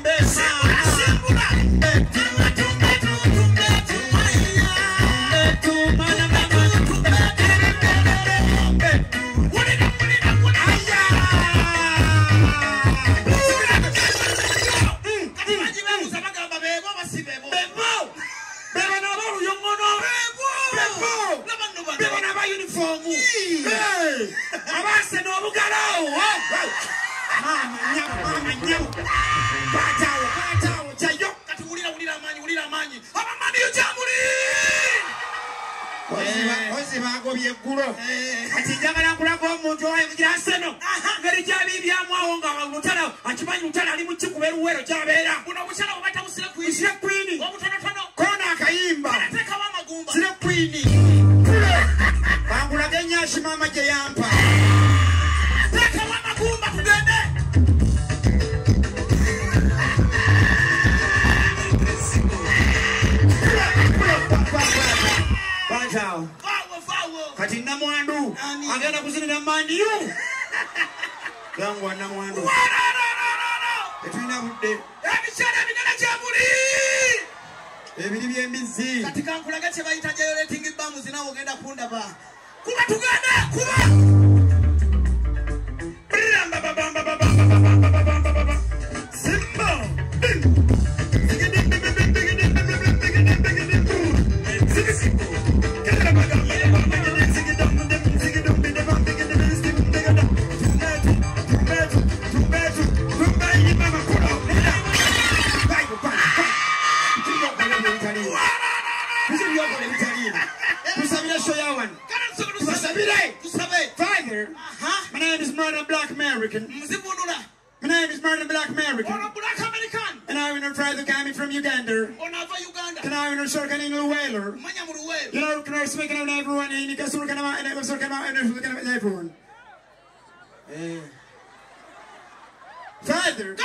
Father,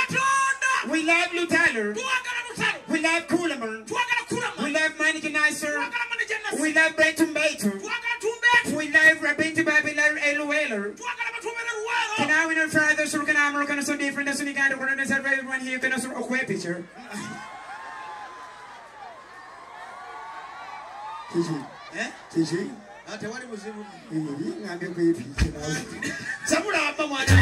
we love Lutalo. We love Coolerman. We love Maniganizer. We love Tumbeetu. We love Rabinti Babylon Elueller. Can I win a father so can I'm so different as any kind of one as everyone here can also a picture. Tishi? I tell what it was in a baby. Someone up on one.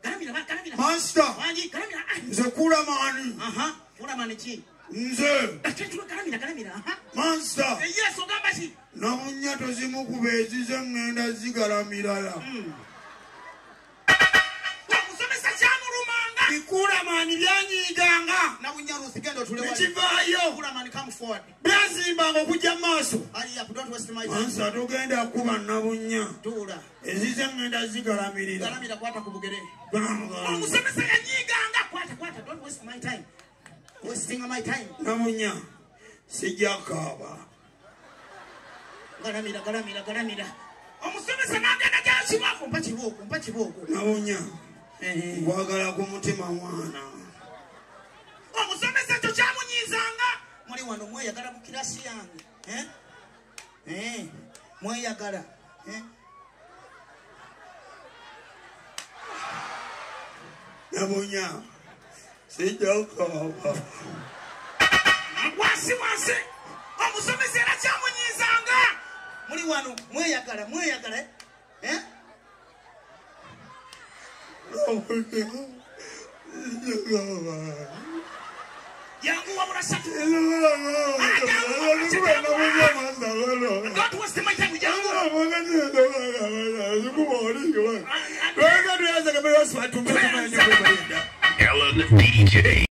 Master. Nze kula mani. Kula mani chi. Nze. Master. Yes, ogambasi. Namunya tozimu kubezize ngenda zigalamira. Ikula mani byanyiganga. Namunya rusigendo tulewa. Nikivayo. Kula mani come forward. Byazimba ngokujja maaso. Hurry up, don't waste my time. Mansa tugenda kuba nabunya. Tula. Ezize ngenda zigalamirira. Galamira kwata kubugere. Omusomesa yanyiganga kwata, don't waste my time. Wasting my time. Namunya. Sijja kaaba. Galamira. Omusomesa nagenda gyakibako mpa kiboko. Namunya. Kwagala ku mutima mwana. Omusomesa kyo kyamunyizanga. Muli wano mweyagala mu kirasi yange. Mweyagala. Namunya. Sijja kaaba. Wasi. Omusomesa era kyamunyizanga. Muli wano mweyagala. Yangu wabula satu. Don't waste my time. Ellen DJ.